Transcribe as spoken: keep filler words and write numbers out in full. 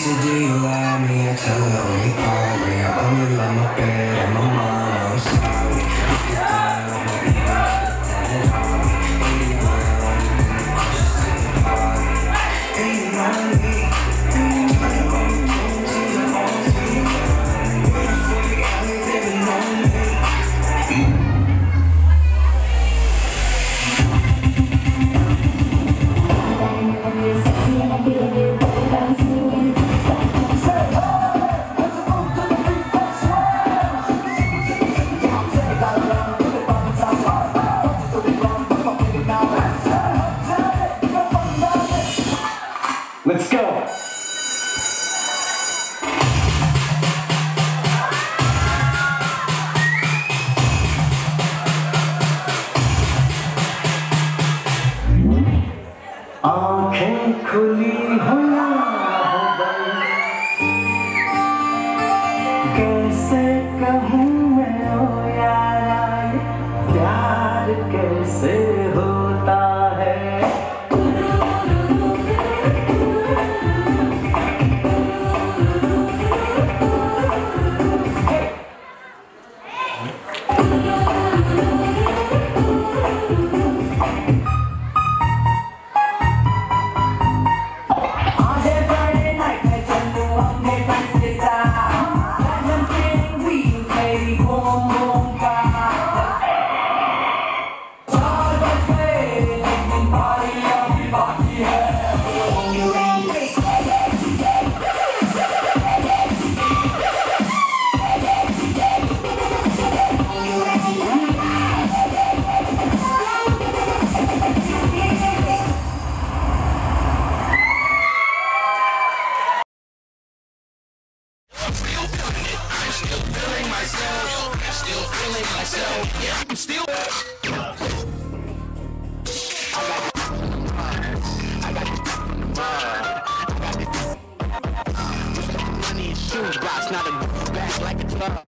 said, do you love me? I tell her only partly. I only love my bed and my mama. I'm sorry. Look at that, I'm not even that hard. Anywhere, only been the question to the party. Ain't you lonely? Ain't you lonely? Ain't you lonely? What the fuck you got me living lonely? Let's go! आँखें खुली हो या हो बंद, कैसे कहूँ मैं ओ यारा, प्यार कैसे होता है। Still feeling myself, yeah, I'm still. I got it. Money and shoes box, not a back like a club.